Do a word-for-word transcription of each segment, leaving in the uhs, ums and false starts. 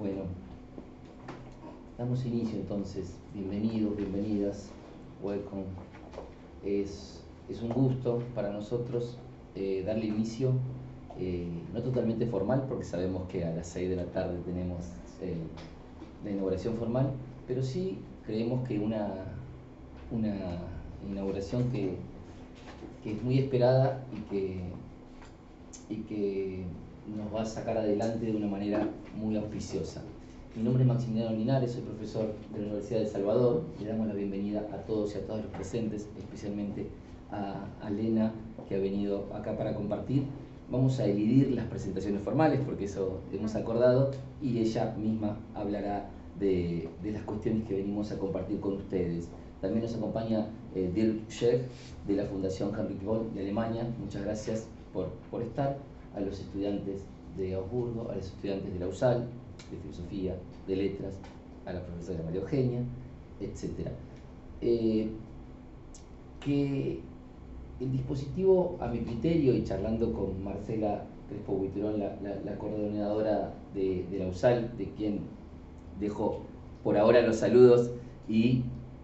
Bueno, damos inicio entonces. Bienvenidos, bienvenidas. Welcome. Es, es un gusto para nosotros eh, darle inicio, eh, no totalmente formal, porque sabemos que a las seis de la tarde tenemos eh, la inauguración formal, pero sí creemos que una, una inauguración que, que es muy esperada y que, y que nos va a sacar adelante de una manera muy auspiciosa. Mi nombre es Maximiliano Linares, soy profesor de la Universidad de El Salvador. Le damos la bienvenida a todos y a todas los presentes, especialmente a, a Lena, que ha venido acá para compartir. Vamos a dividir las presentaciones formales, porque eso hemos acordado, y ella misma hablará de, de las cuestiones que venimos a compartir con ustedes. También nos acompaña eh, Dirk Scheck, de la Fundación Heinrich Böll de Alemania. Muchas gracias por, por estar. A los estudiantes de Augsburgo, a los estudiantes de la USAL, de Filosofía, de Letras, a la profesora María Eugenia, etcétera. Eh, que el dispositivo, a mi criterio, y charlando con Marcela Crespo Buitrón, la, la, la coordinadora de, de la USAL, de quien dejo por ahora los saludos y,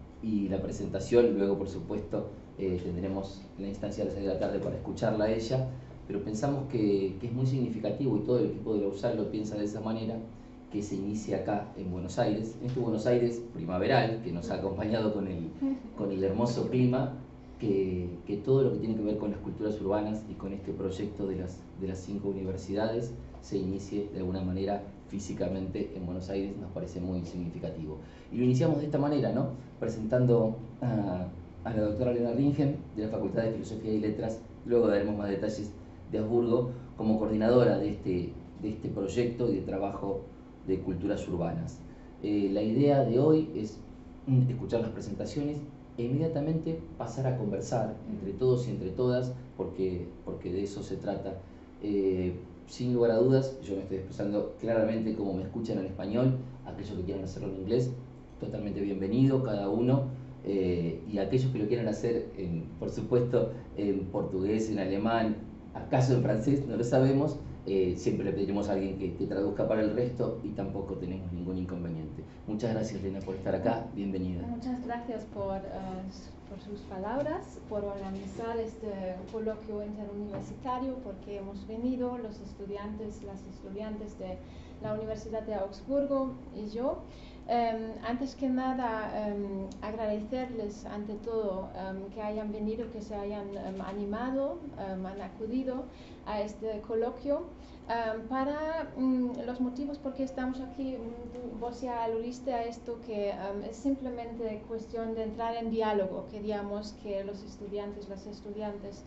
y la presentación, luego por supuesto eh, tendremos la instancia a las seis de la tarde para escucharla a ella, pero pensamos que, que es muy significativo, y todo el equipo de la USAL lo piensa de esa manera, que se inicia acá en Buenos Aires, en este Buenos Aires primaveral, que nos ha acompañado con el, con el hermoso clima, que, que todo lo que tiene que ver con las culturas urbanas y con este proyecto de las, de las cinco universidades se inicie de alguna manera físicamente en Buenos Aires, nos parece muy significativo. Y lo iniciamos de esta manera, ¿no? Presentando a, a la doctora Lena Ringen, de la Facultad de Filosofía y Letras. Luego daremos más detalles de Augsburgo, como coordinadora de este, de este proyecto y de trabajo de culturas urbanas. Eh, la idea de hoy es escuchar las presentaciones e inmediatamente pasar a conversar entre todos y entre todas, porque, porque de eso se trata. Eh, sin lugar a dudas, yo me estoy expresando claramente como me escuchan en español. Aquellos que quieran hacerlo en inglés, totalmente bienvenido cada uno, eh, y aquellos que lo quieran hacer, en, por supuesto, en portugués, en alemán, acaso en francés, no lo sabemos. Eh, siempre le pediremos a alguien que, que traduzca para el resto, y tampoco tenemos ningún inconveniente. Muchas gracias, Lena, por estar acá. Bienvenida. Muchas gracias por, uh, por sus palabras, por organizar este coloquio interuniversitario, porque hemos venido los estudiantes, las estudiantes de la Universidad de Augsburgo y yo. Um, antes que nada, um, agradecerles ante todo um, que hayan venido, que se hayan um, animado, um, han acudido a este coloquio. Um, para um, los motivos por qué estamos aquí, um, vos ya aludiste a esto, que um, es simplemente cuestión de entrar en diálogo. Queríamos que los estudiantes, las estudiantes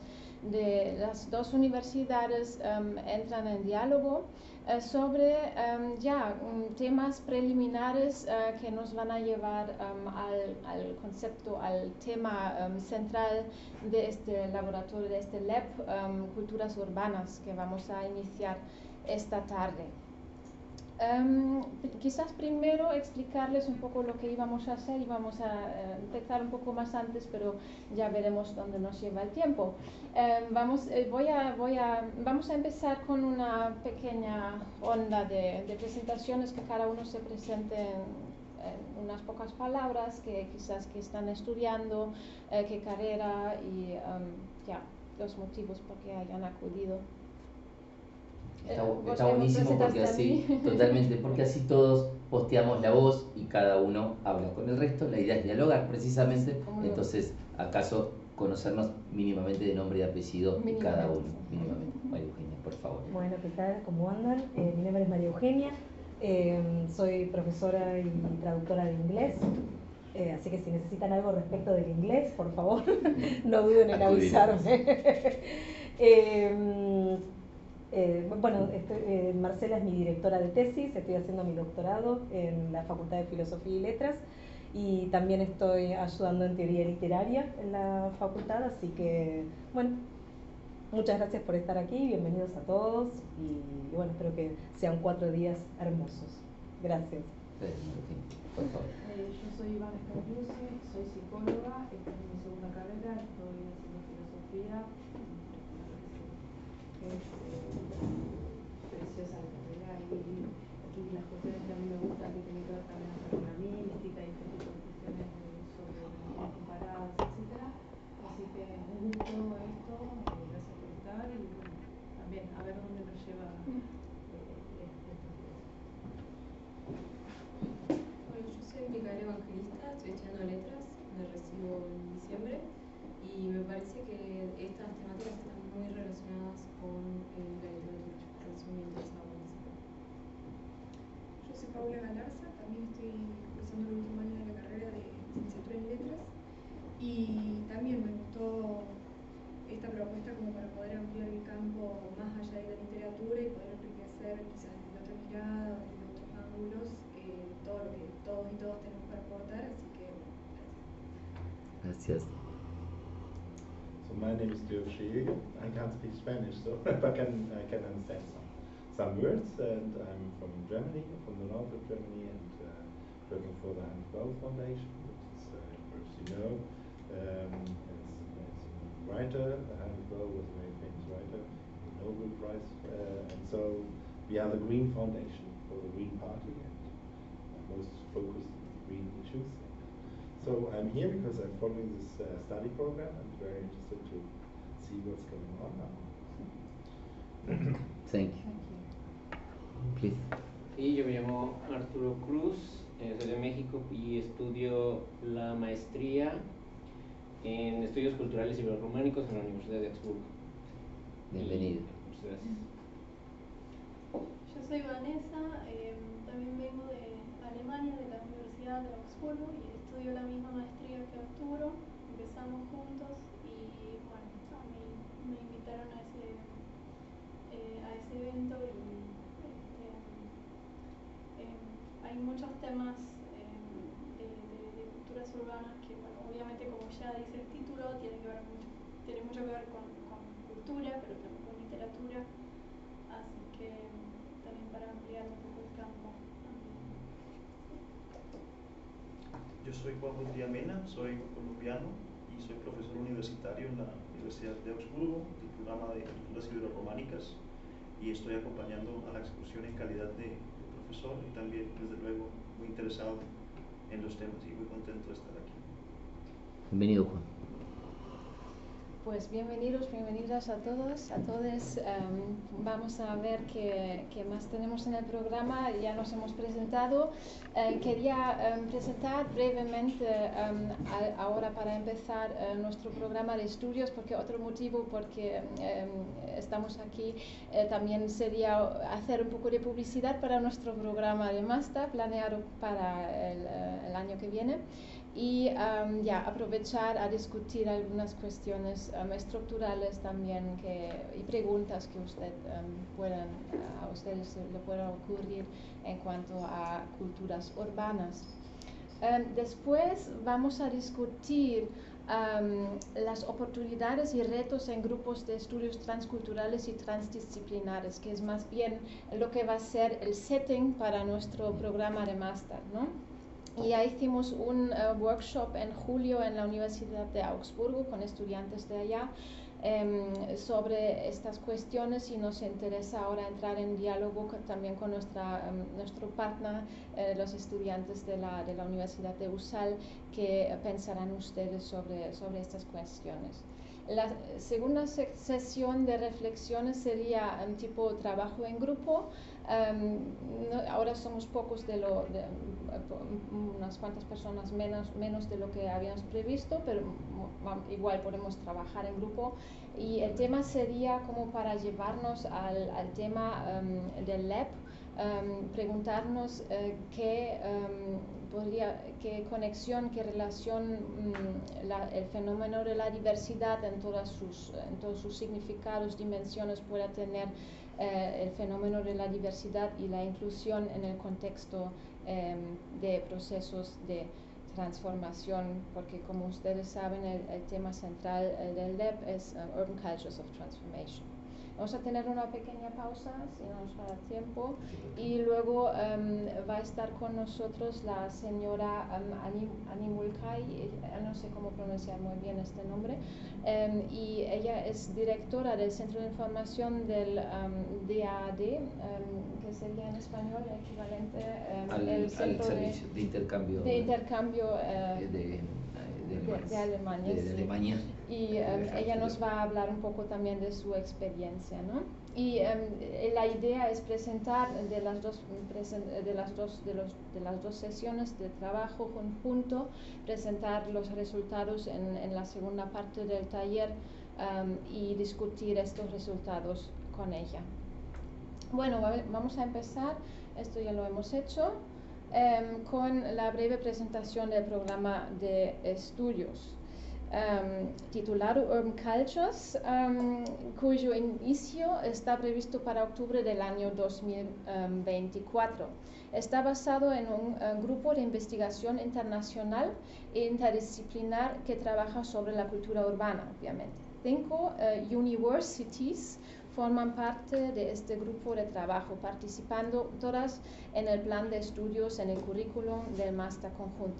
de las dos universidades um, entran en diálogo uh, sobre um, ya um, temas preliminares uh, que nos van a llevar um, al, al concepto, al tema um, central de este laboratorio, de este lab, um, Culturas Urbanas, que vamos a iniciar esta tarde. Um, quizás primero explicarles un poco lo que íbamos a hacer, y vamos a uh, empezar un poco más antes, pero ya veremos dónde nos lleva el tiempo. Um, vamos, eh, voy a, voy a, vamos a empezar con una pequeña onda de, de presentaciones, que cada uno se presente en, en unas pocas palabras, que quizás que están estudiando, eh, qué carrera y um, ya, los motivos por qué hayan acudido. Está, está buenísimo, porque así, totalmente, porque así todos posteamos la voz y cada uno habla con el resto. La idea es dialogar precisamente, entonces acaso conocernos mínimamente de nombre y apellido de cada uno, mínimamente. María Eugenia, por favor. Bueno, ¿qué tal? ¿Cómo andan? Eh, mi nombre es María Eugenia, eh, soy profesora y traductora de inglés. Eh, así que si necesitan algo respecto del inglés, por favor, no duden en avisarme. eh, Eh, bueno, estoy, eh, Marcela es mi directora de tesis, estoy haciendo mi doctorado en la Facultad de Filosofía y Letras, y también estoy ayudando en teoría literaria en la facultad, así que, bueno, muchas gracias por estar aquí, bienvenidos a todos, y, y bueno, espero que sean cuatro días hermosos. Gracias. Por favor. Eh, yo soy Ivana Escagliuzzi, soy psicóloga, esta es mi segunda carrera, estoy haciendo filosofía. Es eh, preciosa la carrera, y, y las cuestiones que a mí me a ver dónde nos lleva eh, estos días. Bueno, yo soy Micaela Evangelista, estoy estudiando letras, me recibo en diciembre y me parece que estas temáticas están muy relacionadas con eh, la literatura, por eso me interesa participar. Yo soy Paula Galarza, también estoy cursando el último año de la carrera de licenciatura en letras y también me gustó esta propuesta como para poder ampliar el campo más allá de la literatura y poder enriquecer quizás desde otra mirada, desde otros ángulos, eh, todo lo que todos y todas tenemos para aportar, así que Gracias. So my name is Dirk Schege. I can't speak Spanish, so I can I can understand some some words. And I'm from Germany, from the north of Germany, and uh, working for the Hans Bau Foundation, which is, uh, perhaps you know, um, it's, it's a writer. Hans Bau was a very famous writer, a Nobel Prize, uh, and so we are the Green Foundation for the Green Party, and most focused on green issues. So I'm here because I'm following this uh, study program and very interested to see what's going on now. Thank you. Please. Y yo me llamo Arturo Cruz, eh, soy de México y estudio la maestría en Estudios Culturales Ibero-Románicos en la Universidad de Augsburgo. Bienvenido. Muchas gracias. Yo soy Vanessa, eh, también vengo de Alemania, de la Universidad de Augsburgo, y estudio la misma maestría que Arturo. Empezamos juntos y bueno, a mí me invitaron a ese, eh, a ese evento y este, eh, hay muchos temas eh, de, de, de culturas urbanas que, bueno, obviamente como ya dice el título, tiene, que ver mucho, tiene mucho que ver con, con cultura, pero también con literatura, así que también para ampliar un poco el campo. Yo soy Juan Rodríguez Mena, soy colombiano y soy profesor universitario en la Universidad de Augsburgo, del programa de Culturas Ibero-Románicas, y estoy acompañando a la excursión en calidad de, de profesor y también, desde luego, muy interesado en los temas y muy contento de estar aquí. Bienvenido, Juan. Pues bienvenidos, bienvenidas a todos, a todos. Um, vamos a ver qué, qué más tenemos en el programa. Ya nos hemos presentado. Uh, quería um, presentar brevemente um, a, ahora para empezar uh, nuestro programa de estudios, porque otro motivo porque um, estamos aquí uh, también sería hacer un poco de publicidad para nuestro programa de máster planeado para el, uh, el año que viene. Y um, ya aprovechar a discutir algunas cuestiones um, estructurales también que, y preguntas que usted, um, puedan, a ustedes le puedan ocurrir en cuanto a culturas urbanas. Um, después vamos a discutir um, las oportunidades y retos en grupos de estudios transculturales y transdisciplinares, que es más bien lo que va a ser el setting para nuestro programa de máster, ¿no? Y ya hicimos un uh, workshop en julio en la Universidad de Augsburgo con estudiantes de allá um, sobre estas cuestiones, y nos interesa ahora entrar en diálogo con, también con nuestra, um, nuestro partner, uh, los estudiantes de la, de la Universidad de U S A L, que uh, pensarán ustedes sobre, sobre estas cuestiones. La segunda se sesión de reflexiones sería un tipo de trabajo en grupo. Um, no, ahora somos pocos, de lo, de, uh, unas cuantas personas menos, menos de lo que habíamos previsto, pero um, igual podemos trabajar en grupo. Y el tema sería como para llevarnos al, al tema um, del L E P, um, preguntarnos uh, qué, um, podría, qué conexión, qué relación um, la, el fenómeno de la diversidad en, todas sus, en todos sus significados, dimensiones pueda tener eh, el fenómeno de la diversidad y la inclusión en el contexto eh, de procesos de transformación, porque como ustedes saben el, el tema central eh, del L E P es uh, Urban Cultures of Transformation. Vamos a tener una pequeña pausa, si no nos va a dar tiempo, y luego um, va a estar con nosotros la señora um, Ani Mulkay, no sé cómo pronunciar muy bien este nombre, um, y ella es directora del Centro de Información del um, D A A D, um, que sería en español el equivalente um, al, el al centro servicio de, de intercambio, de, intercambio uh, de, de, de de, de Alemania. De, de sí. Alemania. Y um, ella nos va a hablar un poco también de su experiencia, ¿no? Y um, la idea es presentar de las dos, de las dos, de los, de las dos sesiones de trabajo conjunto, presentar los resultados en, en la segunda parte del taller um, y discutir estos resultados con ella. Bueno, vamos a empezar, esto ya lo hemos hecho, um, con la breve presentación del programa de estudios. Um, titulado Urban Cultures, um, cuyo inicio está previsto para octubre del año dos mil veinticuatro. Está basado en un uh, grupo de investigación internacional e interdisciplinar que trabaja sobre la cultura urbana, obviamente. Cinco uh, universities forman parte de este grupo de trabajo, participando todas en el plan de estudios en el currículum del máster conjunto.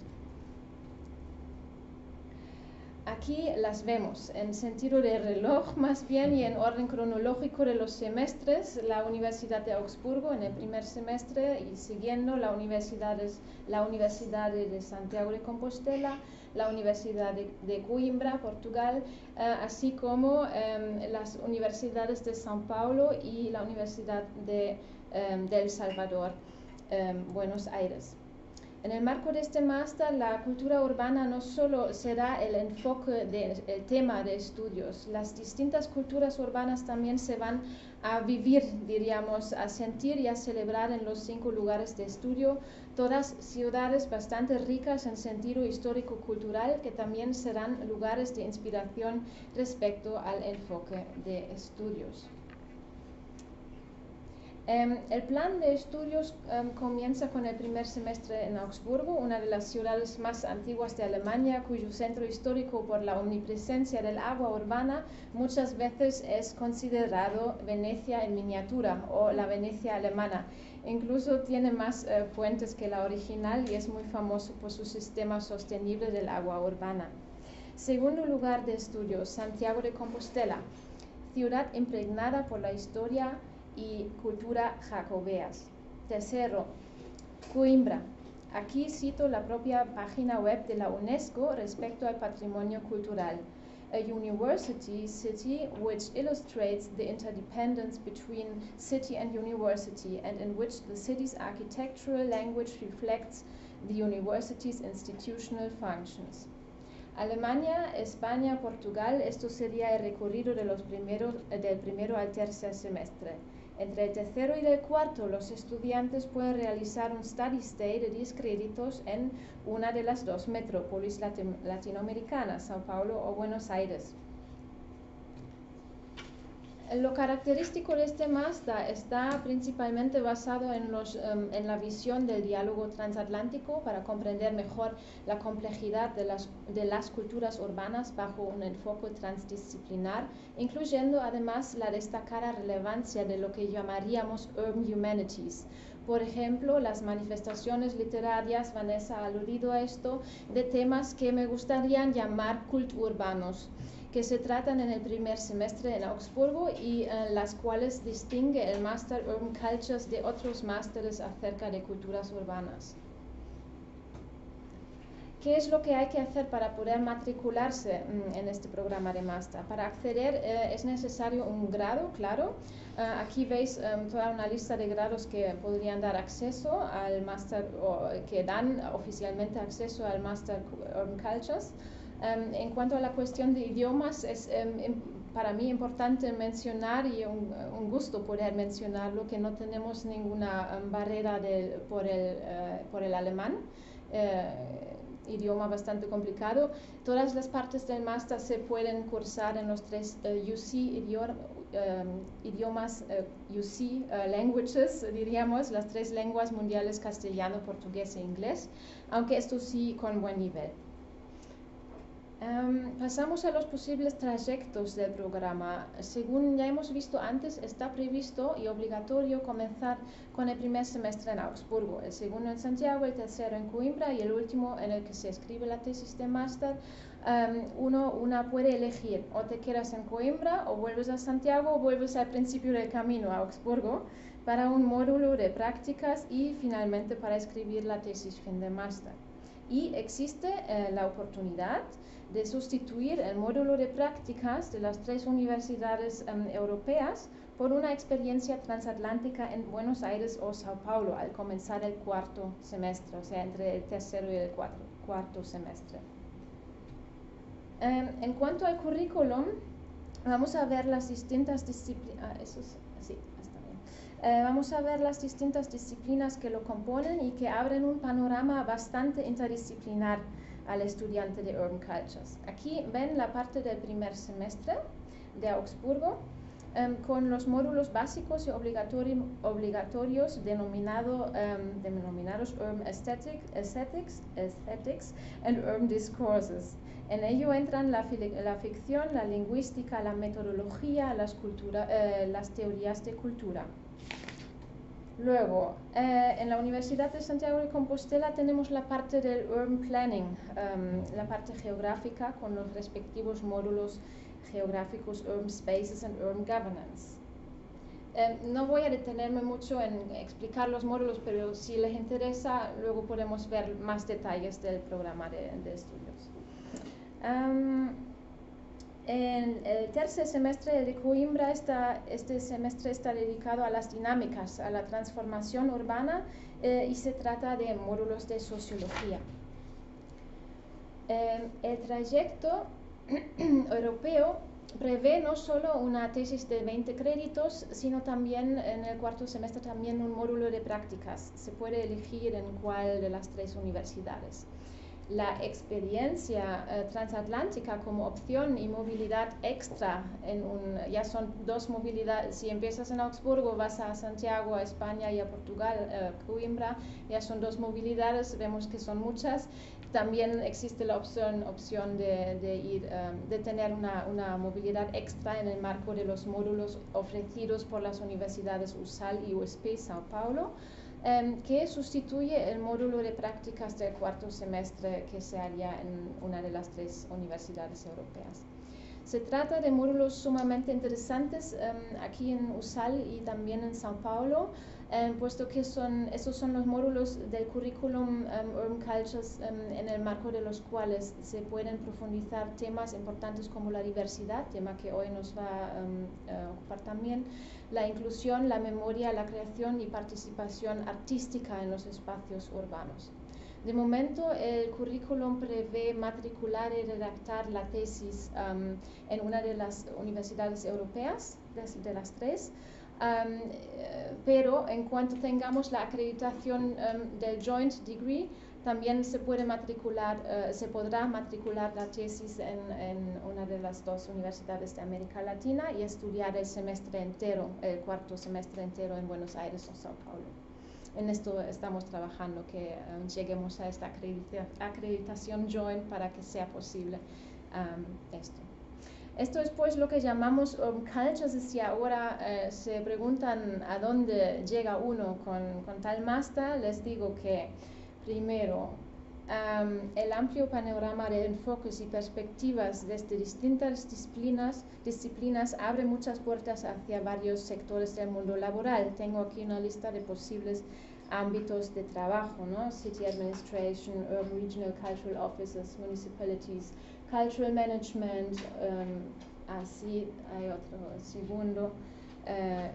Aquí las vemos en sentido de reloj más bien y en orden cronológico de los semestres. La Universidad de Augsburgo en el primer semestre y siguiendo la Universidad de, la Universidad de Santiago de Compostela, la Universidad de, de Coimbra, Portugal, uh, así como um, las universidades de São Paulo y la Universidad de, um, de El Salvador, um, Buenos Aires. En el marco de este máster, la cultura urbana no solo será el enfoque del tema de estudios, las distintas culturas urbanas también se van a vivir, diríamos, a sentir y a celebrar en los cinco lugares de estudio, todas ciudades bastante ricas en sentido histórico-cultural que también serán lugares de inspiración respecto al enfoque de estudios. Um, el plan de estudios um, comienza con el primer semestre en Augsburgo, una de las ciudades más antiguas de Alemania, cuyo centro histórico por la omnipresencia del agua urbana muchas veces es considerado Venecia en miniatura o la Venecia alemana. Incluso tiene más uh, puentes que la original y es muy famoso por su sistema sostenible del agua urbana. Segundo lugar de estudios, Santiago de Compostela, ciudad impregnada por la historia y cultura jacobeas. Tercero, Coimbra. Aquí cito la propia página web de la UNESCO respecto al patrimonio cultural. A university city which illustrates the interdependence between city and university and in which the city's architectural language reflects the university's institutional functions. Alemania, España, Portugal, esto sería el recorrido de los primeros, del primero al tercer semestre. Entre el tercero y el cuarto, los estudiantes pueden realizar un study stay de diez créditos en una de las dos metrópolis latin latinoamericanas, São Paulo o Buenos Aires. Lo característico de este máster está principalmente basado en, los, um, en la visión del diálogo transatlántico para comprender mejor la complejidad de las, de las culturas urbanas bajo un enfoque transdisciplinar, incluyendo además la destacada relevancia de lo que llamaríamos Urban Humanities. Por ejemplo, las manifestaciones literarias, Vanessa ha aludido a esto, de temas que me gustaría llamar culturbanos, que se tratan en el primer semestre en Augsburgo y eh, las cuales distingue el Master Urban Cultures de otros másteres acerca de culturas urbanas. ¿Qué es lo que hay que hacer para poder matricularse mm, en este programa de máster? Para acceder eh, es necesario un grado, claro. Uh, aquí veis um, toda una lista de grados que podrían dar acceso al máster, o que dan oficialmente acceso al Master Urban Cultures. Um, en cuanto a la cuestión de idiomas, es um, para mí importante mencionar y un, un gusto poder mencionarlo que no tenemos ninguna um, barrera de, por, el, uh, por el alemán, uh, idioma bastante complicado. Todas las partes del máster se pueden cursar en los tres uh, U C idioma, um, idiomas, uh, U C uh, languages, diríamos, las tres lenguas mundiales, castellano, portugués e inglés, aunque esto sí con buen nivel. Um, pasamos a los posibles trayectos del programa. Según ya hemos visto antes, está previsto y obligatorio comenzar con el primer semestre en Augsburgo, el segundo en Santiago, el tercero en Coimbra y el último en el que se escribe la tesis de máster. Um, uno una puede elegir, o te quedas en Coimbra, o vuelves a Santiago, o vuelves al principio del camino a Augsburgo para un módulo de prácticas y finalmente para escribir la tesis fin de máster. y existe eh, la oportunidad de sustituir el módulo de prácticas de las tres universidades um, europeas por una experiencia transatlántica en Buenos Aires o Sao Paulo al comenzar el cuarto semestre, o sea, entre el tercero y el cuarto, cuarto semestre. Um, en cuanto al currículum, vamos a ver las distintas disciplinas. Ah, eso es, sí, está bien. Eh, vamos a ver las distintas disciplinas que lo componen y que abren un panorama bastante interdisciplinar al estudiante de Urban Cultures. Aquí ven la parte del primer semestre de Augsburgo, um, con los módulos básicos y obligatori obligatorios denominado, um, denominados Urban Aesthetic, Aesthetics, Aesthetics and Urban Discourses. En ello entran la, la ficción, la lingüística, la metodología, las, cultura, eh, las teorías de cultura. Luego, eh, en la Universidad de Santiago de Compostela tenemos la parte del Urban Planning, um, la parte geográfica con los respectivos módulos geográficos Urban Spaces and Urban Governance. Eh, no voy a detenerme mucho en explicar los módulos, pero si les interesa, luego podemos ver más detalles del programa de, de estudios. Um, En el tercer semestre de Coimbra, está, este semestre está dedicado a las dinámicas, a la transformación urbana eh, y se trata de módulos de sociología. Eh, el trayecto europeo prevé no solo una tesis de veinte créditos, sino también en el cuarto semestre también un módulo de prácticas. Se puede elegir en cuál de las tres universidades. La experiencia eh, transatlántica como opción y movilidad extra, en un, ya son dos movilidades, si empiezas en Augsburgo, vas a Santiago, a España y a Portugal, eh, Coimbra, ya son dos movilidades, vemos que son muchas. También existe la opción, opción de, de, ir, um, de tener una, una movilidad extra en el marco de los módulos ofrecidos por las universidades U S A L y U S P Sao Paulo, Um, que sustituye el módulo de prácticas del cuarto semestre que se haría en una de las tres universidades europeas. Se trata de módulos sumamente interesantes um, aquí en U S A L y también en Sao Paulo, um, puesto que son, esos son los módulos del currículum um, Urban Cultures um, en el marco de los cuales se pueden profundizar temas importantes como la diversidad, tema que hoy nos va um, a ocupar también, la inclusión, la memoria, la creación y participación artística en los espacios urbanos. De momento, el currículum prevé matricular y redactar la tesis um, en una de las universidades europeas, de, de las tres, um, pero en cuanto tengamos la acreditación um, del Joint Degree, también se puede matricular, uh, se podrá matricular la tesis en, en una de las dos universidades de América Latina y estudiar el semestre entero, el cuarto semestre entero en Buenos Aires o Sao Paulo. En esto estamos trabajando, que um, lleguemos a esta acredita acreditación joint para que sea posible um, esto. Esto es pues lo que llamamos Urban Cultures. Si ahora eh, se preguntan a dónde llega uno con, con tal máster, les digo que primero, um, el amplio panorama de enfoques y perspectivas desde distintas disciplinas, disciplinas abre muchas puertas hacia varios sectores del mundo laboral. Tengo aquí una lista de posibles ámbitos de trabajo, ¿no? City Administration, Urban Regional Cultural Offices, Municipalities, Cultural Management, um, así hay otro segundo, uh,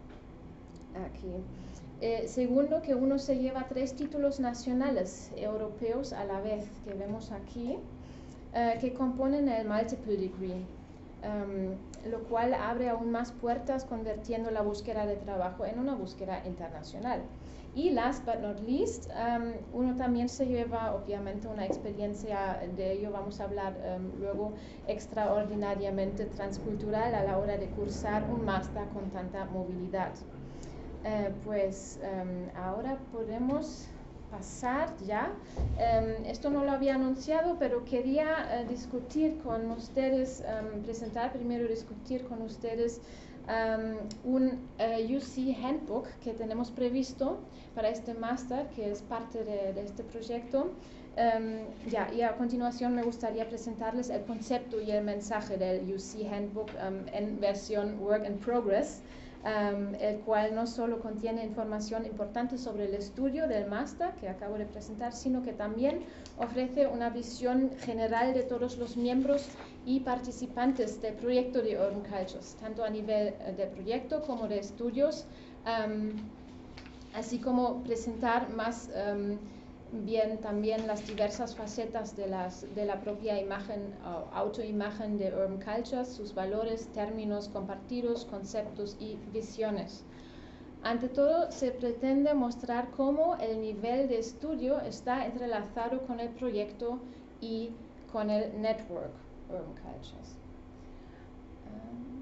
aquí. Eh, segundo, que uno se lleva tres títulos nacionales europeos a la vez, que vemos aquí, eh, que componen el Multiple Degree, um, lo cual abre aún más puertas convirtiendo la búsqueda de trabajo en una búsqueda internacional. Y last but not least, um, uno también se lleva obviamente una experiencia, de ello vamos a hablar um, luego, extraordinariamente transcultural a la hora de cursar un máster con tanta movilidad. Eh, pues um, ahora podemos pasar ya. Um, esto no lo había anunciado, pero quería uh, discutir con ustedes, um, presentar primero, discutir con ustedes um, un uh, U C Handbook que tenemos previsto para este máster, que es parte de, de este proyecto. Um, ya, y a continuación me gustaría presentarles el concepto y el mensaje del U C Handbook um, en versión Work in Progress. um, el cual no solo contiene información importante sobre el estudio del máster que acabo de presentar, sino que también ofrece una visión general de todos los miembros y participantes del proyecto de Urban Cultures, tanto a nivel de proyecto como de estudios, um, así como presentar más um, bien también las diversas facetas de, las, de la propia imagen, uh, autoimagen de Urban Cultures, sus valores, términos compartidos, conceptos y visiones. Ante todo, se pretende mostrar cómo el nivel de estudio está entrelazado con el proyecto y con el network Urban Cultures. Um,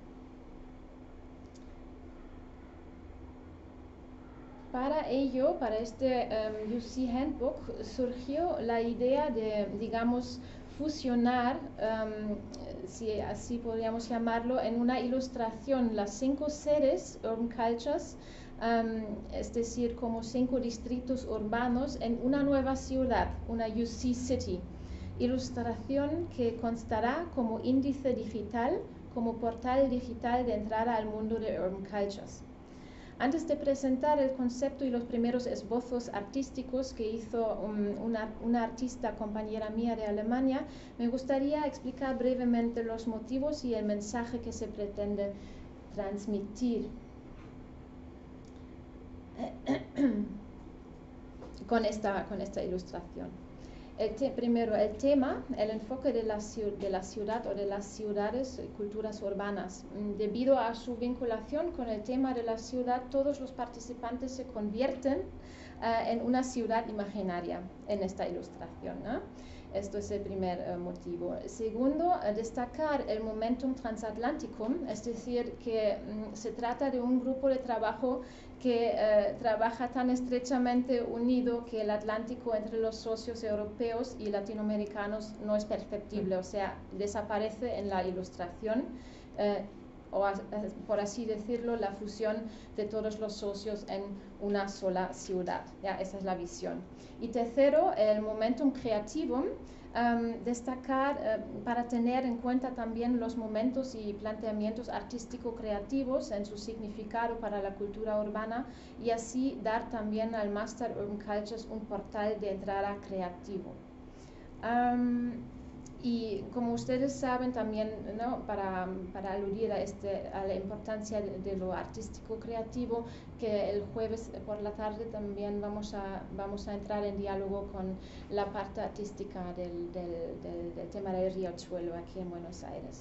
Para ello, para este um, U C Handbook, surgió la idea de, digamos, fusionar, um, si así podríamos llamarlo, en una ilustración las cinco sedes Urban Cultures, um, es decir, como cinco distritos urbanos en una nueva ciudad, una U C City. Ilustración que constará como índice digital, como portal digital de entrada al mundo de Urban Cultures. Antes de presentar el concepto y los primeros esbozos artísticos que hizo um, una, una artista compañera mía de Alemania, me gustaría explicar brevemente los motivos y el mensaje que se pretende transmitir con esta, con esta ilustración. El te, primero, el tema, el enfoque de la, de la ciudad o de las ciudades y culturas urbanas. Debido a su vinculación con el tema de la ciudad, todos los participantes se convierten uh, en una ciudad imaginaria en esta ilustración, ¿no? Esto es el primer uh, motivo. Segundo, uh, destacar el momentum transatlanticum, es decir, que um, se trata de un grupo de trabajo que uh, trabaja tan estrechamente unido que el Atlántico entre los socios europeos y latinoamericanos no es perceptible, o sea, desaparece en la ilustración, uh, o a, por así decirlo, la fusión de todos los socios en una sola ciudad. Ya, esa es la visión. Y tercero, el momentum creativum, um, destacar uh, para tener en cuenta también los momentos y planteamientos artístico-creativos en su significado para la cultura urbana y así dar también al Master Urban Cultures un portal de entrada creativo. Um, Y como ustedes saben también, ¿no? para, para aludir a, este, a la importancia de, de lo artístico-creativo, que el jueves por la tarde también vamos a, vamos a entrar en diálogo con la parte artística del, del, del, del tema del Riachuelo aquí en Buenos Aires.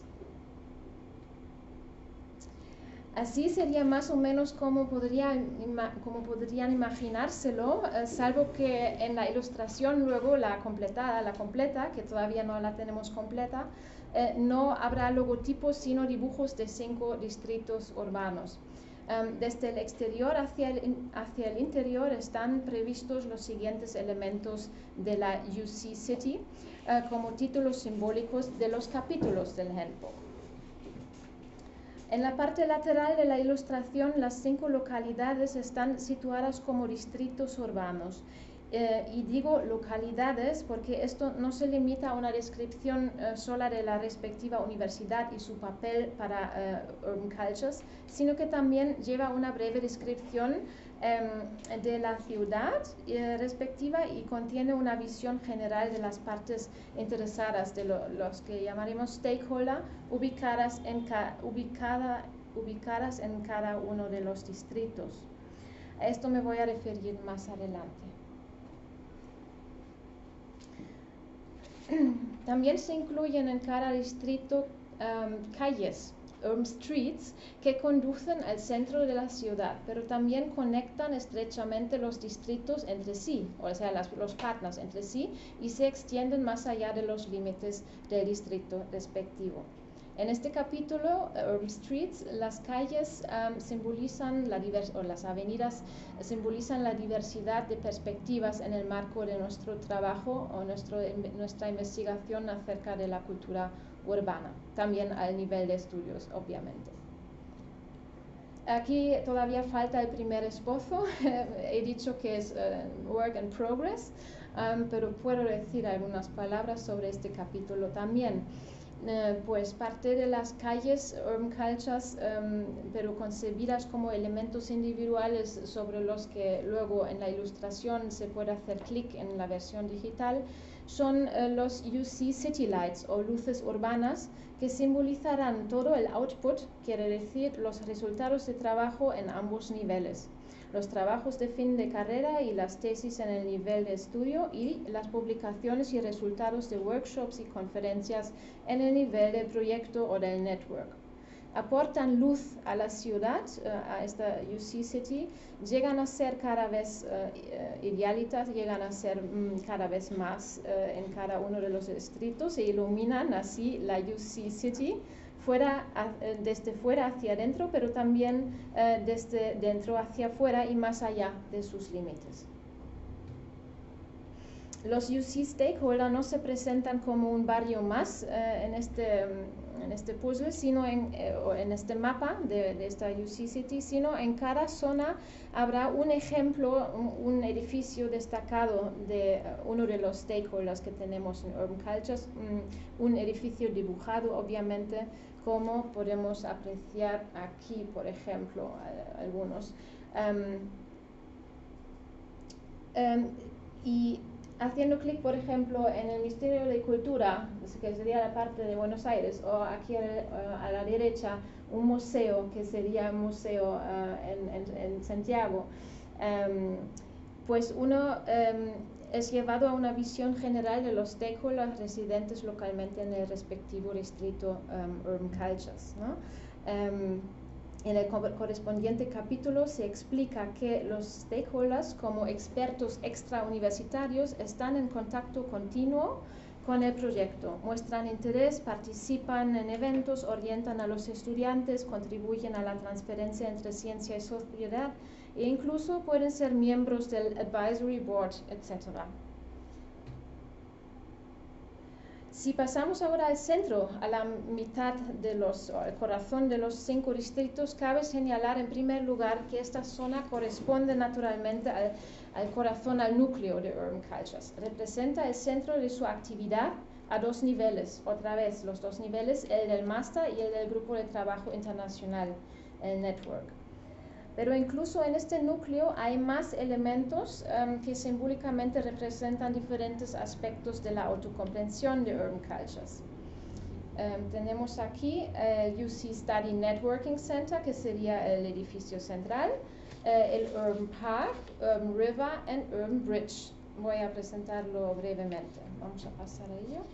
Así sería más o menos como, podría, como podrían imaginárselo, eh, salvo que en la ilustración luego la completada, la completa, que todavía no la tenemos completa, eh, no habrá logotipos sino dibujos de cinco distritos urbanos. Um, desde el exterior hacia el, hacia el interior están previstos los siguientes elementos de la U C City uh, como títulos simbólicos de los capítulos del handbook. En la parte lateral de la ilustración, las cinco localidades están situadas como distritos urbanos. Eh, y digo localidades porque esto no se limita a una descripción eh, sola de la respectiva universidad y su papel para eh, Urban Cultures, sino que también lleva una breve descripción eh, de la ciudad eh, respectiva y contiene una visión general de las partes interesadas, de lo, los que llamaremos stakeholder, ubicadas en, ca, ubicada, ubicadas en cada uno de los distritos. A esto me voy a referir más adelante. También se incluyen en cada distrito um, calles, urban streets, que conducen al centro de la ciudad, pero también conectan estrechamente los distritos entre sí, o sea, las, los partners entre sí, y se extienden más allá de los límites del distrito respectivo. En este capítulo, uh, Urban Streets, las calles um, simbolizan la divers o las avenidas simbolizan la diversidad de perspectivas en el marco de nuestro trabajo o nuestro, nuestra investigación acerca de la cultura urbana, también al nivel de estudios, obviamente. Aquí todavía falta el primer esbozo, he dicho que es uh, work in progress, um, pero puedo decir algunas palabras sobre este capítulo también. eh, pues parte de las calles urban cultures, um, pero concebidas como elementos individuales sobre los que luego en la ilustración se puede hacer clic en la versión digital, son uh, los U C City Lights o luces urbanas, que simbolizarán todo el output, quiere decir los resultados de trabajo en ambos niveles. Los trabajos de fin de carrera y las tesis en el nivel de estudio y las publicaciones y resultados de workshops y conferencias en el nivel del proyecto o del network. Aportan luz a la ciudad, uh, a esta U C City, llegan a ser cada vez uh, idealitas, llegan a ser um, cada vez más uh, en cada uno de los distritos e iluminan así la U C City, fuera, desde fuera hacia adentro, pero también eh, desde dentro hacia afuera y más allá de sus límites. Los U C Stakeholder no se presentan como un barrio más eh, en, este, en este puzzle, sino en, eh, en este mapa de, de esta U C City, sino en cada zona habrá un ejemplo, un, un edificio destacado de uh, uno de los stakeholders que tenemos en Urban Cultures, um, un edificio dibujado, obviamente, como podemos apreciar aquí, por ejemplo, uh, algunos. Um, um, y haciendo clic, por ejemplo, en el Ministerio de Cultura, que sería la parte de Buenos Aires, o aquí a, a la derecha, un museo, que sería un museo uh, en, en, en Santiago, um, pues uno um, es llevado a una visión general de los stakeholders residentes localmente en el respectivo distrito um, Urban Cultures, ¿no? Um, En el correspondiente capítulo se explica que los stakeholders, como expertos extrauniversitarios, están en contacto continuo con el proyecto, muestran interés, participan en eventos, orientan a los estudiantes, contribuyen a la transferencia entre ciencia y sociedad e incluso pueden ser miembros del advisory board, etcétera. Si pasamos ahora al centro, a la mitad de los, o al corazón de los cinco distritos, cabe señalar en primer lugar que esta zona corresponde naturalmente al, al corazón, al núcleo de Urban Cultures. Representa el centro de su actividad a dos niveles, otra vez los dos niveles, el del máster y el del grupo de trabajo internacional, el network. Pero incluso en este núcleo hay más elementos um, que simbólicamente representan diferentes aspectos de la autocomprensión de Urban Cultures. Um, tenemos aquí el uh, U C Study Networking Center, que sería el edificio central, uh, el Urban Park, Urban River y Urban Bridge. Voy a presentarlo brevemente. Vamos a pasar a ello.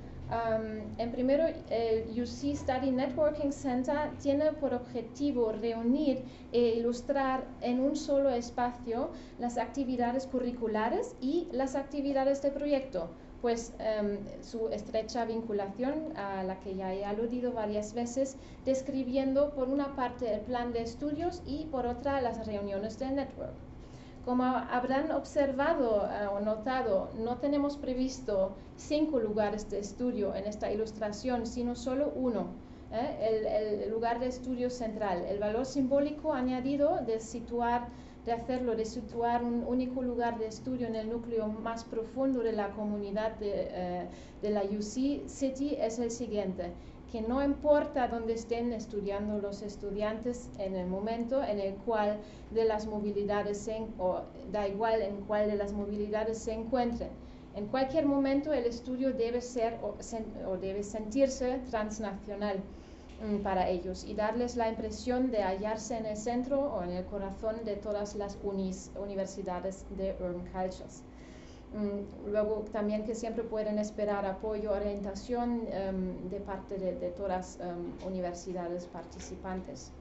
Um, en primero, el U C Study Networking Center tiene por objetivo reunir e ilustrar en un solo espacio las actividades curriculares y las actividades de proyecto, pues um, su estrecha vinculación, a la que ya he aludido varias veces, describiendo por una parte el plan de estudios y por otra las reuniones del network. Como habrán observado uh, o notado, no tenemos previsto cinco lugares de estudio en esta ilustración, sino solo uno, ¿eh? el, el lugar de estudio central. El valor simbólico añadido de situar, de hacerlo, de situar un único lugar de estudio en el núcleo más profundo de la comunidad de, uh, de la U C City es el siguiente: que no importa dónde estén estudiando los estudiantes en el momento en el cual de las movilidades se, o da igual en cuál de las movilidades se encuentren, en cualquier momento el estudio debe ser o, sen, o debe sentirse transnacional mm, para ellos y darles la impresión de hallarse en el centro o en el corazón de todas las unis, universidades de Urban Cultures. Luego también que siempre pueden esperar apoyo, orientación um, de parte de, de todas las um, universidades participantes.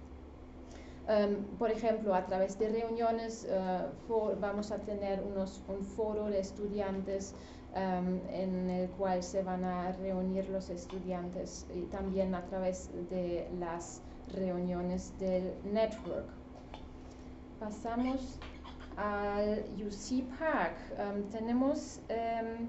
Um, por ejemplo, a través de reuniones uh, for, vamos a tener unos, un foro de estudiantes um, en el cual se van a reunir los estudiantes, y también a través de las reuniones del network. Pasamos al U C Park. Um, tenemos um,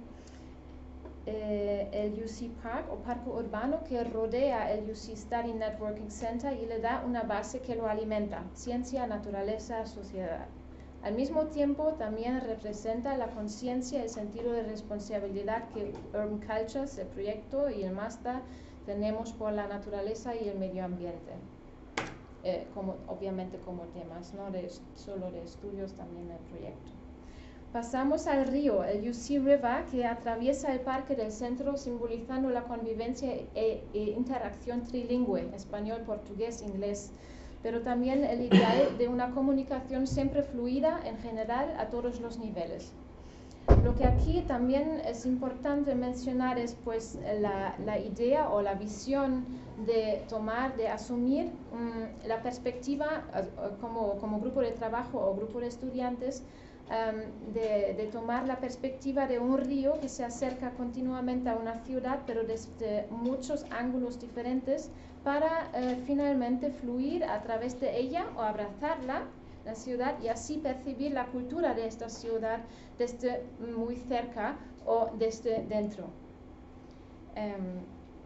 eh, el U C Park o parque urbano que rodea el U C Study Networking Center y le da una base que lo alimenta: ciencia, naturaleza, sociedad. Al mismo tiempo, también representa la conciencia y el sentido de responsabilidad que Urban Cultures, el proyecto y el máster, tenemos por la naturaleza y el medio ambiente. Eh, como, obviamente como temas, no de, solo de estudios, también el proyecto. Pasamos al río, el U C River, que atraviesa el parque del centro, simbolizando la convivencia e, e interacción trilingüe, español, portugués, inglés, pero también el ideal de una comunicación siempre fluida en general a todos los niveles. Lo que aquí también es importante mencionar es pues la, la idea o la visión de tomar, de asumir um, la perspectiva uh, como, como grupo de trabajo o grupo de estudiantes, um, de, de tomar la perspectiva de un río que se acerca continuamente a una ciudad, pero desde muchos ángulos diferentes, para uh, finalmente fluir a través de ella o abrazarla, la ciudad, y así percibir la cultura de esta ciudad desde muy cerca o desde dentro. Um,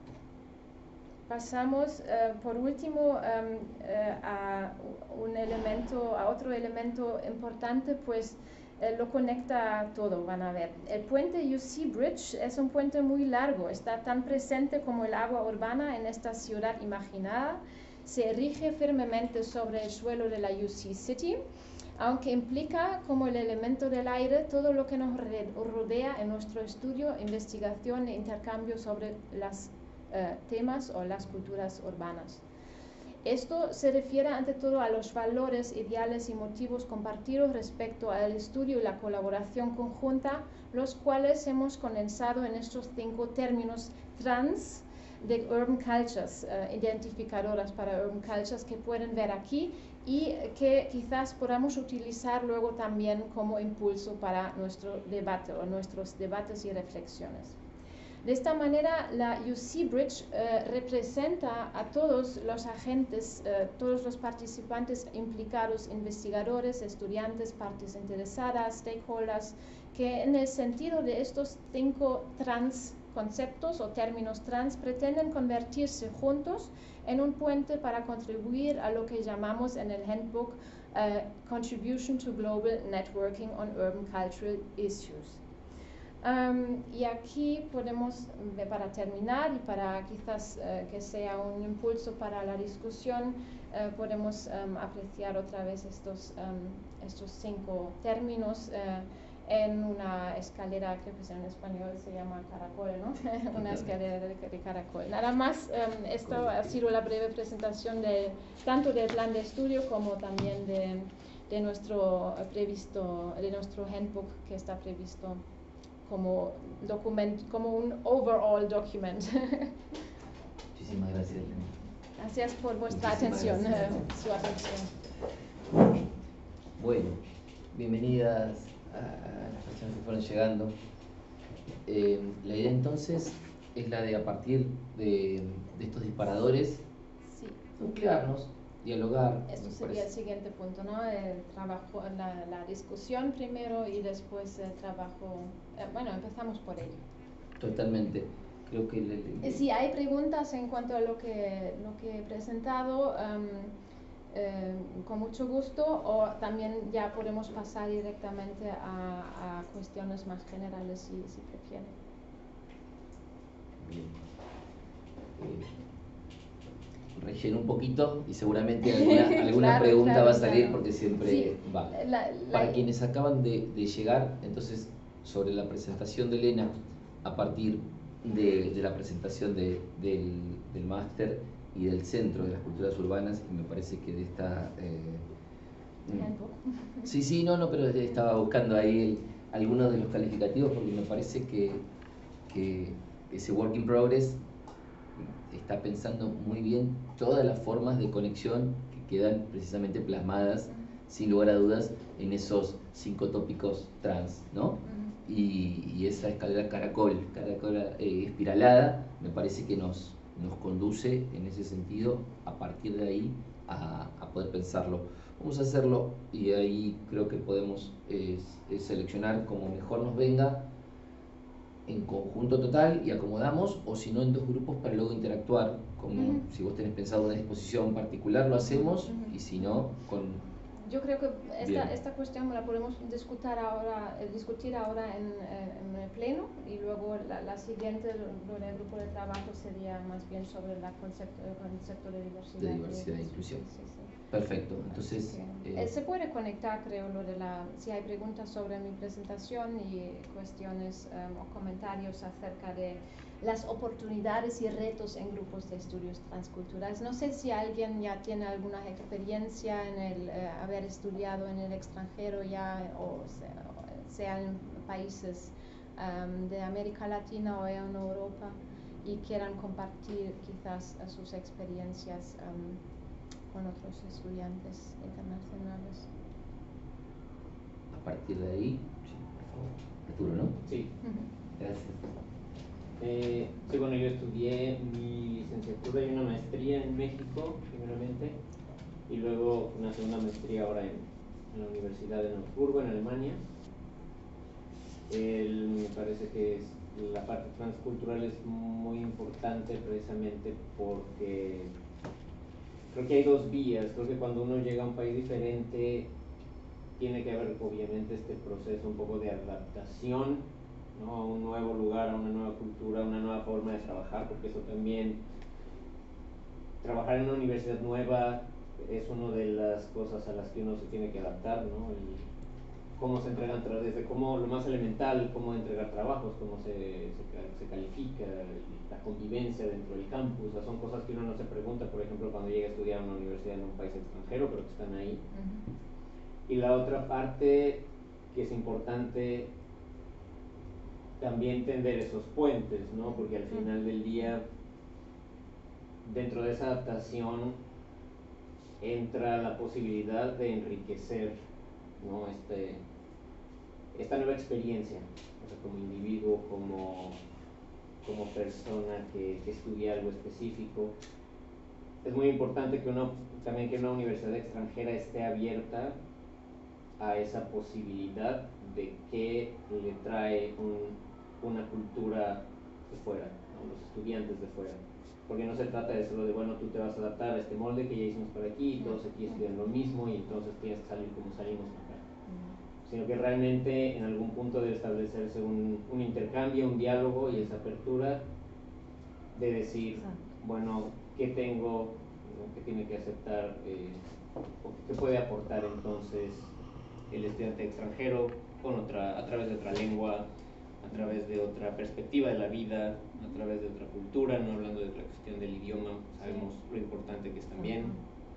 pasamos uh, por último um, uh, a un elemento, a otro elemento importante, pues uh, lo conecta todo, van a ver. El puente U C Bridge es un puente muy largo, está tan presente como el agua urbana en esta ciudad imaginada. Se erige firmemente sobre el suelo de la U C City, aunque implica como el elemento del aire todo lo que nos rodea en nuestro estudio, investigación e intercambio sobre los uh, temas o las culturas urbanas. Esto se refiere ante todo a los valores, ideales y motivos compartidos respecto al estudio y la colaboración conjunta, los cuales hemos condensado en estos cinco términos trans de Urban Cultures, uh, identificadoras para Urban Cultures, que pueden ver aquí y que quizás podamos utilizar luego también como impulso para nuestro debate o nuestros debates y reflexiones. De esta manera, la U C Bridge uh, representa a todos los agentes, uh, todos los participantes implicados, investigadores, estudiantes, partes interesadas, stakeholders, que en el sentido de estos cinco trans conceptos o términos trans pretenden convertirse juntos en un puente para contribuir a lo que llamamos en el handbook uh, Contribution to Global Networking on Urban Cultural Issues. Um, y aquí podemos, para terminar y para quizás uh, que sea un impulso para la discusión, uh, podemos um, apreciar otra vez estos, um, estos cinco términos uh, en una escalera, creo que en español se llama caracol, ¿no? Una escalera de, de caracol. Nada más, um, esto ha sido la breve presentación de, tanto del plan de estudio como también de, de, nuestro, previsto, de nuestro handbook, que está previsto como, document, como un overall document. Muchísimas gracias, Elena. Gracias por vuestra Muchísimas atención, gracias. eh, su atención. Bueno, bienvenidas a las personas que fueron llegando. Eh, la idea entonces es la de, a partir de, de estos disparadores, Sí. nuclearnos, dialogar. Esto me sería parece. el siguiente punto, ¿no? El trabajo, la, la discusión primero y después el trabajo. Eh, bueno, empezamos por ello. Totalmente. Creo que le- le- Eh, Si hay preguntas en cuanto a lo que, lo que he presentado, um, eh, con mucho gusto, o también ya podemos pasar directamente a, a cuestiones más generales si, si prefieren. Bien. Eh, relleno un poquito y seguramente alguna, alguna Claro, pregunta claro, va a salir claro. porque siempre Sí, va. la- la- Para quienes acaban de, de llegar, entonces, sobre la presentación de Elena, a partir de, de la presentación de, del, del máster y del Centro de las Culturas Urbanas, y me parece que de esta... eh, mm, Handbook. Sí, sí, no, no, pero estaba buscando ahí el- algunos de los calificativos porque me parece que, que ese work in progress está pensando muy bien todas las formas de conexión que quedan precisamente plasmadas, sin lugar a dudas, en esos cinco tópicos trans, ¿no? Ujú. Y, y esa escalera caracol, caracol eh, espiralada, me parece que nos, nos conduce en ese sentido, a partir de ahí, a, a poder pensarlo. Vamos a hacerlo y ahí creo que podemos eh, eh, seleccionar como mejor nos venga, en conjunto total y acomodamos, o si no en dos grupos para luego interactuar, como Ujú. si vos tenés pensado una exposición particular lo hacemos, Ujú. y si no, con yo creo que esta, Bien. esta cuestión la podemos discutir ahora, eh, discutir ahora en, eh, en el pleno, y luego la, la siguiente, lo del grupo de trabajo, sería más bien sobre la concepto, el concepto de diversidad. De diversidad e inclusión. Sí, sí, sí. Perfecto, entonces... Que, eh, se puede conectar, creo, lo de la, si hay preguntas sobre mi presentación y cuestiones um, o comentarios acerca de las oportunidades y retos en grupos de estudios transculturales. No sé si alguien ya tiene alguna experiencia en el eh, haber estudiado en el extranjero ya, o sea, sea en países um, de América Latina o en Europa, y quieran compartir quizás uh, sus experiencias um, con otros estudiantes internacionales. A partir de ahí, sí, por favor. Arturo, ¿no? Sí. Gracias. Eh, sí, bueno, yo estudié mi licenciatura y una maestría en México, primeramente, y luego una segunda maestría ahora en, en la Universidad de Augsburgo, en Alemania. El, me parece que es, la parte transcultural es muy importante precisamente porque creo que hay dos vías. Creo que cuando uno llega a un país diferente tiene que haber obviamente este proceso un poco de adaptación, ¿no? A un nuevo lugar, a una nueva cultura, a una nueva forma de trabajar, porque eso también, trabajar en una universidad nueva es una de las cosas a las que uno se tiene que adaptar, ¿no? El, cómo se entregan, desde cómo, lo más elemental, cómo entregar trabajos, cómo se, se, se califica, la convivencia dentro del campus. O sea, son cosas que uno no se pregunta, por ejemplo, cuando llega a estudiar en una universidad en un país extranjero, pero que están ahí. Uh-huh. Y la otra parte que es importante también tender esos puentes, ¿no? Porque al final del día, dentro de esa adaptación entra la posibilidad de enriquecer, ¿no? este, esta nueva experiencia, o sea, como individuo, como, como persona que, que estudia algo específico. Es muy importante que uno, también que una universidad extranjera esté abierta a esa posibilidad de que le trae un, una cultura de fuera, ¿no? Los estudiantes de fuera. Porque no se trata de solo de, bueno, tú te vas a adaptar a este molde que ya hicimos por aquí, y todos aquí estudian lo mismo y entonces tienes que salir como salimos acá. Sino que realmente en algún punto debe establecerse un, un intercambio, un diálogo y esa apertura de decir, bueno, ¿qué tengo, ¿no? ¿Qué tiene que aceptar, eh, o qué puede aportar entonces el estudiante extranjero con otra, a través de otra lengua, a través de otra perspectiva de la vida, a través de otra cultura, no hablando de la cuestión del idioma, sabemos lo importante que es también.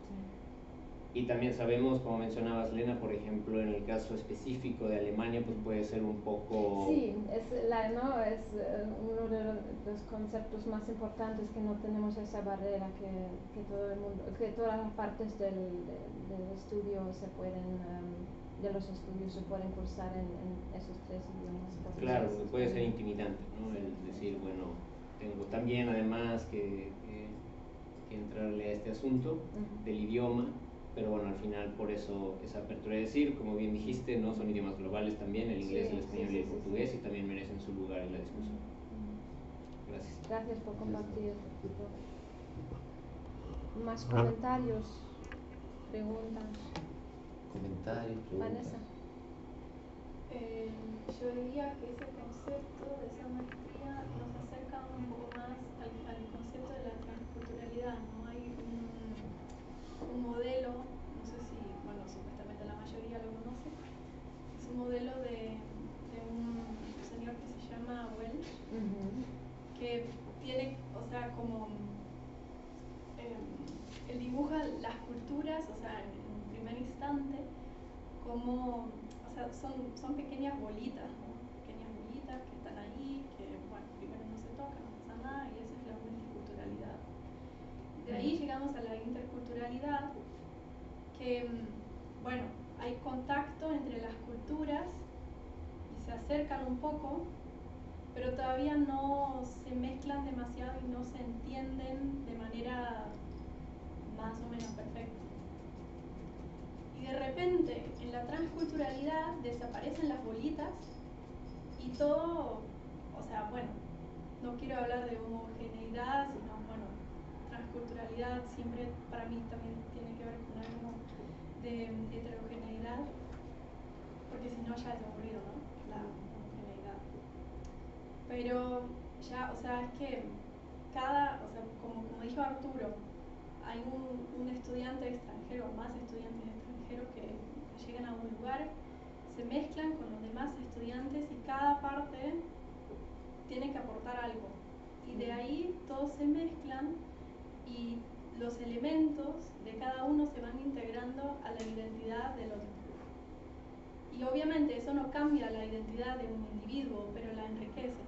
Y también sabemos, como mencionabas, Lena, por ejemplo, en el caso específico de Alemania, pues puede ser un poco... Sí, es, la, ¿no? es uh, uno de los conceptos más importantes, que no tenemos esa barrera, que, que todo el mundo, que todas las partes del, del estudio se pueden, um, de los estudios se pueden cursar en, en esos tres idiomas. Claro, puede ser intimidante, ¿no? El decir, bueno, tengo también además que, que, que entrarle a este asunto uh-huh. del idioma. Pero bueno, al final por eso esa apertura de decir, como bien dijiste, no son idiomas globales también, el inglés, sí, el español sí, sí, y el portugués, sí. Y también merecen su lugar en la discusión. Gracias. Gracias por compartir. ¿Más comentarios? ¿Preguntas? Comentarios, preguntas. Vanessa. Eh, yo diría que ese concepto de esa maestría nos acerca un poco más al, al concepto de la transculturalidad, ¿no? Hay un, un modelo, no sé si, bueno, supuestamente la mayoría lo conoce, es un modelo de, de un señor que se llama Welch, uh-huh. que tiene, o sea, como, eh, él dibuja las culturas, o sea, en, en un primer instante, como, o sea, son, son pequeñas bolitas, ¿no? Pequeñas bolitas que están ahí, que, bueno, primero no se tocan, no pasa nada, y esa es la multiculturalidad. De ahí llegamos a la interculturalidad, que, bueno, hay contacto entre las culturas y se acercan un poco, pero todavía no se mezclan demasiado y no se entienden de manera más o menos perfecta. Y de repente, en la transculturalidad desaparecen las bolitas y todo, o sea, bueno, no quiero hablar de homogeneidad, sino, bueno, transculturalidad siempre para mí también tiene que ver con algo de heterogeneidad, porque si no ya es aburrido, ¿no? La homogeneidad. Pero ya, o sea, es que cada, o sea, como, como dijo Arturo, hay un, un estudiante extranjero, más estudiantes extranjeros que llegan a un lugar, se mezclan con los demás estudiantes y cada parte tiene que aportar algo. Y de ahí todos se mezclan y los elementos de cada uno se van integrando a la identidad del otro. Y obviamente eso no cambia la identidad de un individuo, pero la enriquece.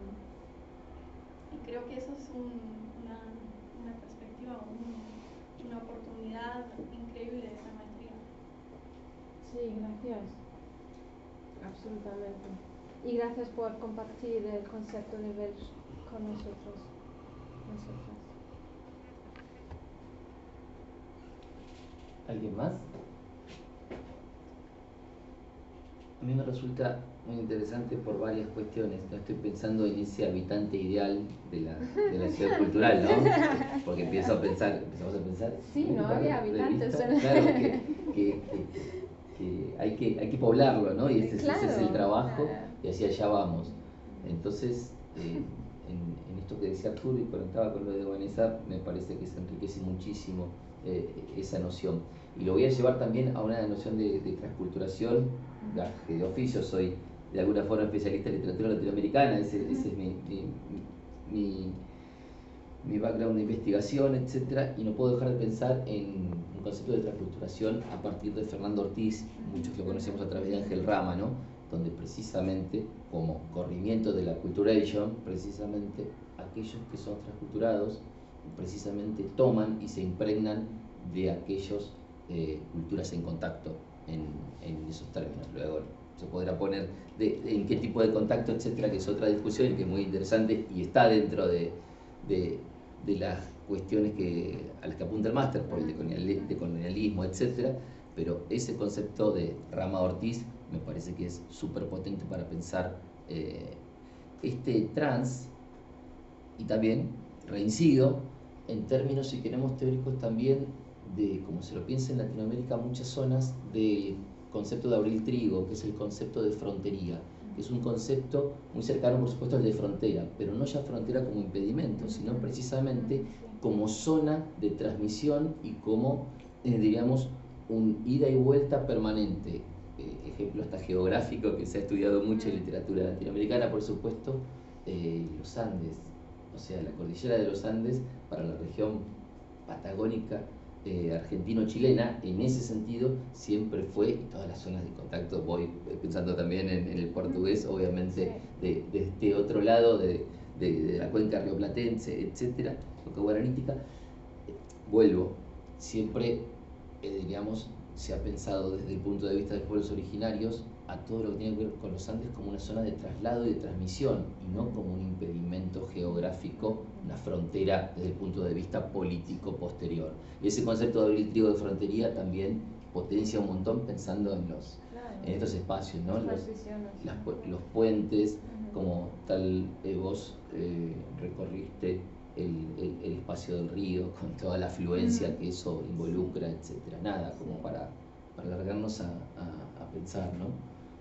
Y creo que eso es un, una, una perspectiva, un, una oportunidad increíble de esa maestría. Sí, gracias. Absolutamente. Y gracias por compartir el concepto de ver con nosotros, nosotras. ¿Alguien más? A mí me resulta muy interesante por varias cuestiones. ¿No? Estoy pensando en ese habitante ideal de la, de la ciudad cultural, ¿no? Porque empiezo a pensar, empezamos a pensar. Sí, no había habitantes. Vista, claro, que, que, que, que, hay que hay que poblarlo, ¿no? Y ese, claro, ese es el trabajo, claro. Y hacia allá vamos. Entonces, eh, en, en esto que decía Arturo y conectaba con lo de Vanessa, me parece que se enriquece muchísimo eh, esa noción. Y lo voy a llevar también a una noción de, de transculturación, que de oficio soy de alguna forma especialista en literatura latinoamericana, ese, ese es mi, mi, mi, mi background de investigación, etcétera, y no puedo dejar de pensar en un concepto de transculturación a partir de Fernando Ortiz, muchos lo conocemos a través de Ángel Rama, ¿no? Donde precisamente, como corrimiento de la culturation, precisamente aquellos que son transculturados, precisamente toman y se impregnan de aquellos eh, culturas en contacto en, en esos términos. Luego se podrá poner de, de en qué tipo de contacto, etcétera, que es otra discusión y que es muy interesante y está dentro de, de, de las cuestiones que, a las que apunta el máster por el de, de colonialismo, etcétera, pero ese concepto de Rama Ortiz me parece que es súper potente para pensar eh, este trans y también reincido en términos, si queremos, teóricos también de, como se lo piensa en Latinoamérica, muchas zonas del concepto de Abril Trigo, que es el concepto de frontería, que es un concepto muy cercano, por supuesto, al de frontera, pero no ya frontera como impedimento, sino precisamente como zona de transmisión y como, eh, diríamos, un ida y vuelta permanente. Eh, ejemplo hasta geográfico que se ha estudiado mucho en literatura latinoamericana, por supuesto, eh, los Andes, o sea, la cordillera de los Andes para la región patagónica eh, argentino-chilena, en ese sentido siempre fue, y todas las zonas de contacto, voy pensando también en, en el portugués, obviamente, de, de este otro lado, de, de, de la cuenca rioplatense, etcétera, cuenca guaranítica, eh, vuelvo, siempre, eh, digamos, se ha pensado desde el punto de vista de los pueblos originarios a todo lo que tiene que ver con los Andes como una zona de traslado y de transmisión y no como un impedimento geográfico, una frontera desde el punto de vista político posterior. Y ese concepto de Abril Trigo de frontería también potencia un montón pensando en, los, claro, en estos espacios, ¿no? Los, las, los puentes, uh-huh, como tal eh, vos eh, recorriste el, el, el espacio del río con toda la afluencia, uh-huh, que eso involucra, etcétera. Nada, como para, para alargarnos a, a, a pensar, ¿no?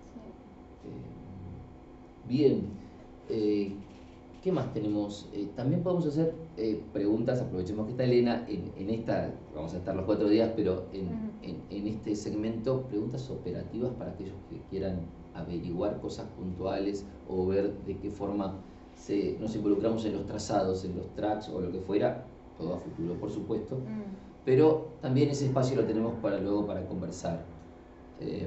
Eh, bien, eh, ¿qué más tenemos? Eh, también podemos hacer eh, preguntas, aprovechemos que está Elena, en, en esta, vamos a estar los cuatro días, pero en, uh-huh, en, en este segmento, preguntas operativas para aquellos que quieran averiguar cosas puntuales o ver de qué forma se, nos involucramos en los trazados, en los tracks o lo que fuera, todo a futuro por supuesto, uh-huh, pero también ese espacio lo tenemos para luego para conversar. Eh,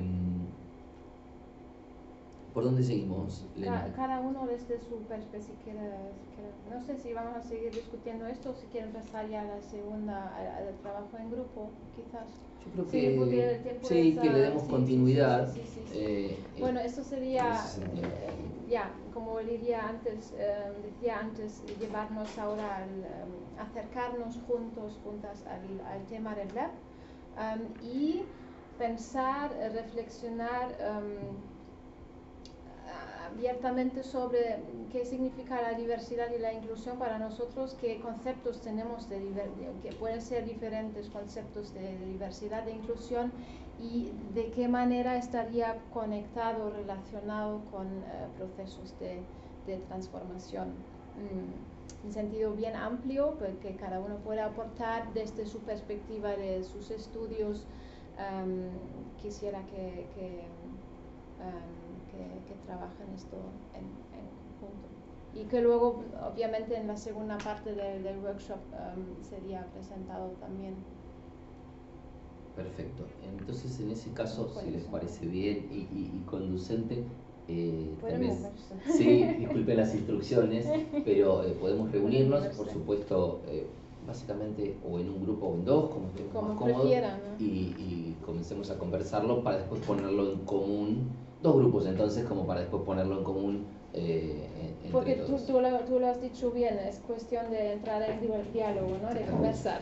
¿Por dónde seguimos, Lena? Cada uno desde su perspectiva, si quiere, si quiere, no sé si vamos a seguir discutiendo esto o si quieren pasar ya a la segunda, al trabajo en grupo, quizás. Yo creo sí, que, sí, es, que le demos sí, continuidad. Sí, sí, sí, sí, sí. Eh, bueno, esto sería, eh, ya, como Lidia antes, eh, decía antes, llevarnos ahora al um, acercarnos juntos, juntas al, al tema del lab um, y pensar, reflexionar um, abiertamente sobre qué significa la diversidad y la inclusión para nosotros, qué conceptos tenemos de, de que pueden ser diferentes conceptos de, de diversidad e inclusión y de qué manera estaría conectado, relacionado con eh, procesos de, de transformación. Mm, en sentido bien amplio, pues, que cada uno pueda aportar desde su perspectiva de sus estudios. Um, quisiera que, que, um, que, que trabajen esto en, en conjunto. Y que luego, obviamente, en la segunda parte del, del workshop um, sería presentado también. Perfecto. Entonces, en ese caso, si les parece bien y, y, y conducente, eh, tal vez, sí, disculpen las instrucciones, pero eh, podemos reunirnos, por supuesto, eh, básicamente o en un grupo o en dos, como estén más cómodos, ¿no? y, y comencemos a conversarlo para después ponerlo en común, dos grupos entonces, como para después ponerlo en común. Eh, entre Porque todos. Tú, tú, lo, tú lo has dicho bien, es cuestión de entrar en diálogo, ¿no? De conversar.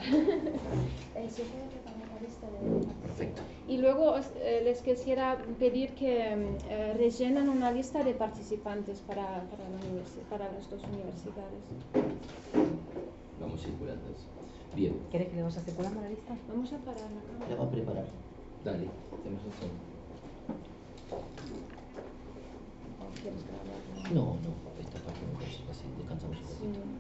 Perfecto. Y luego eh, les quisiera pedir que eh, rellenen una lista de participantes para, para, la universi- para las dos universidades. Vamos circulando eso. Bien. ¿Querés que le vaya circulando la lista? Vamos a parar la cámara. La va a preparar. Dale, tenemos razón. ¿O quieres grabar? No, no, esta parte me parece así, descansamos un poquito. Sí.